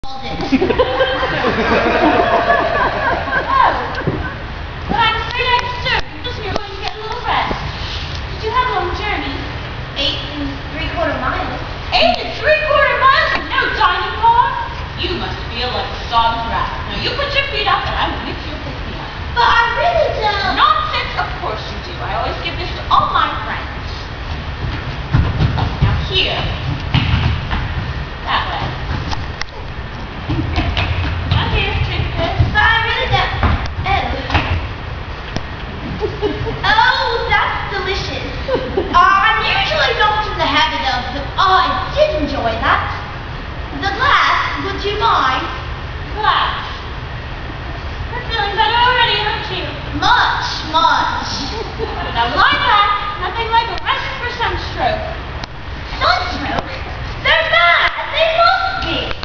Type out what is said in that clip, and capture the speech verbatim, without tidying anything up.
Oh, but I'm afraid I disturbed you just here when you get a little rest. Did you have a long journey? Eight and three quarter miles. Eight and three quarter miles with no dining car? You must feel like a sodden rat. Now you put your feet up and I'm with you pick me up. But I really don't. Nonsense, of course you do. I always give this to all my friends. Now here. That way. Now here, take this. But I really don't. Oh. Oh, that's delicious. uh, I'm usually not in the habit of, but I did enjoy that. The glass, would you mind? Glass. You're feeling better already, aren't you? Much, much. Now lie back. Nothing like a rest for sunstroke. Sunstroke? They're bad. They must be.